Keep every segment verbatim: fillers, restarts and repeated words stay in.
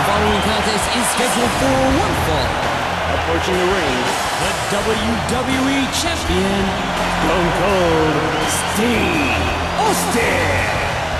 The following contest is scheduled for one fall. Approaching the ring, the W W E Champion, Stone Cold Steve Austin.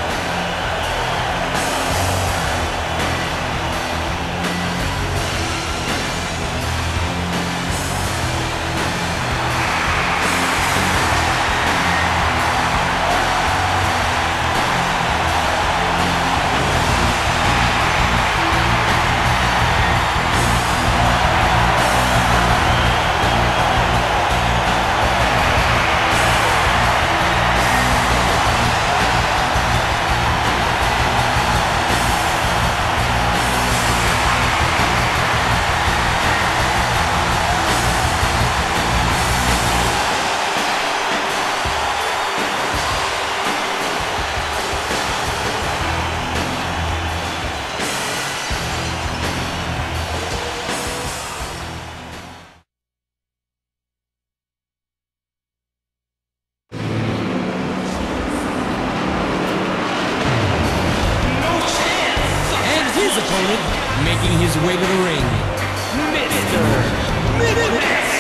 His opponent, making his way to the ring, Mister Minute.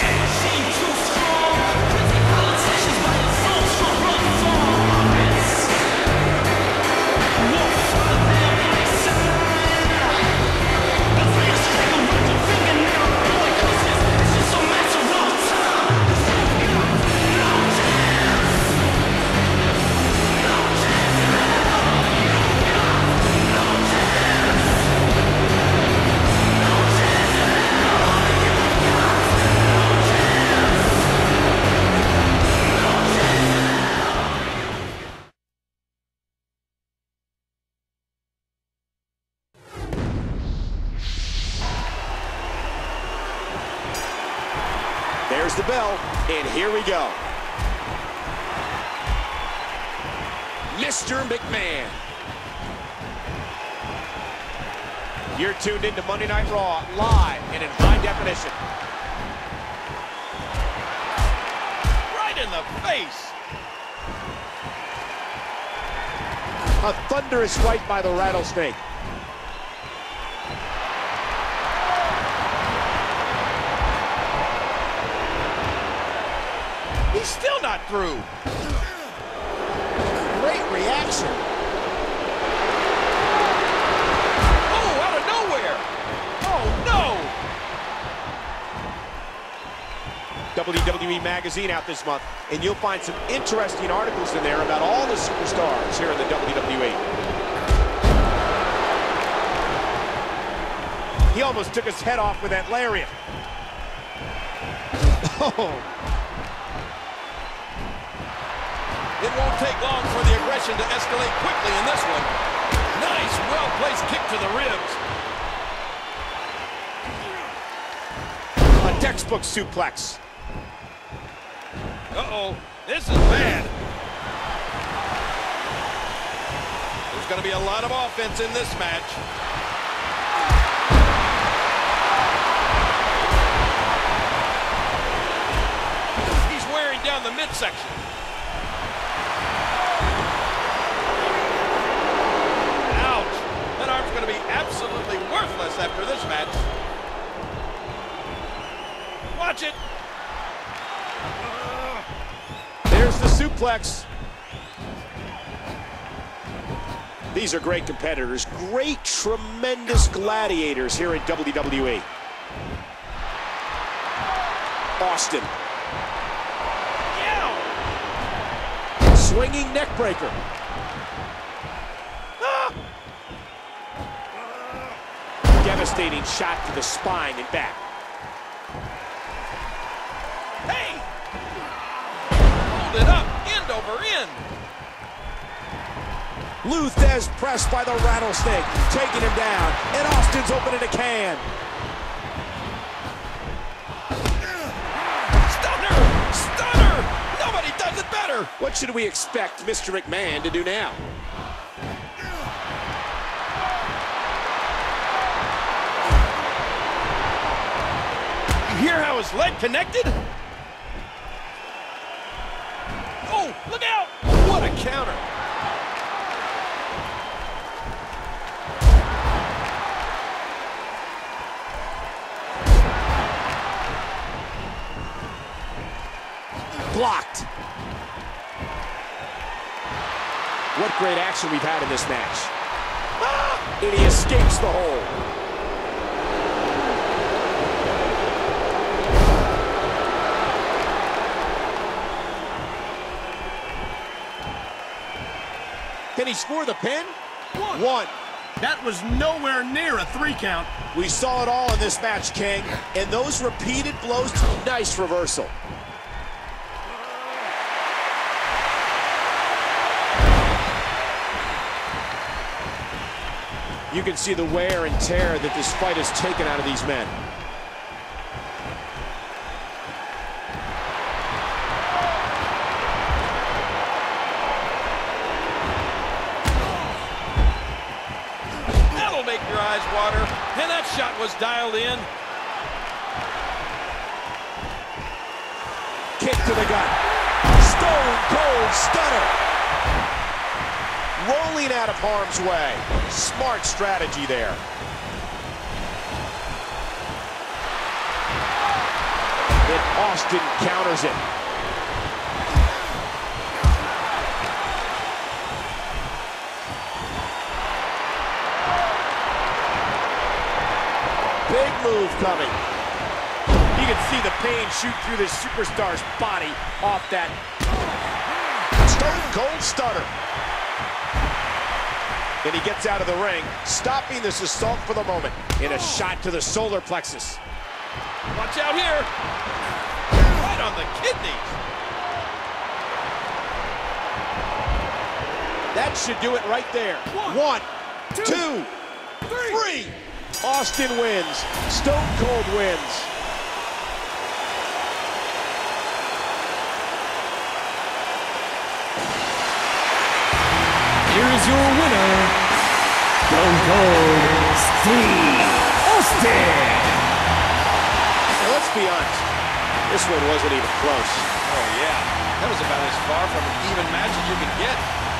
There's the bell, and here we go. Mister McMahon. You're tuned into Monday Night Raw, live and in high definition. Right in the face. A thunderous right by the Rattlesnake. He's still not through. Great reaction. Oh, out of nowhere. Oh, no. W W E Magazine out this month, and you'll find some interesting articles in there about all the superstars here in the W W E. He almost took his head off with that lariat. Oh. It won't take long for the aggression to escalate quickly in this one. Nice, well-placed kick to the ribs. A textbook suplex. Uh-oh, this is bad. There's going to be a lot of offense in this match. He's wearing down the midsection. Going to be absolutely worthless after this match. Watch it. There's the suplex. These are great competitors, great, tremendous gladiators here at W W E. Austin. Yeah. Swinging neck breaker. Devastating shot to the spine and back. Hey! Hold it up, end over end. Luthez pressed by the Rattlesnake, taking him down, and Austin's opening a can. Stunner! Stunner! Nobody does it better! What should we expect Mister McMahon to do now? Hear how his leg connected? Oh, look out! What a counter! blocked. What great action we've had in this match. Ah! And he escapes the hold. Can he score the pin? One. One. That was nowhere near a three count. We saw it all in this match, King. And those repeated blows, nice reversal. You can see the wear and tear that this fight has taken out of these men. That'll make your eyes water. And that shot was dialed in. Kick to the gut. Stone cold stunner. Rolling out of harm's way. Smart strategy there. And Austin counters it. Big move coming. You can see the pain shoot through this superstar's body off that stone cold stunner. And he gets out of the ring, stopping this assault for the moment. In a shot to the solar plexus. Watch out here. Right on the kidneys. That should do it right there. One, One two, two, three. three. Austin wins. Stone Cold wins. Here is your winner, Stone Cold Steve Austin. Now, let's be honest, this one wasn't even close. Oh, yeah. That was about as far from an even match as you could get.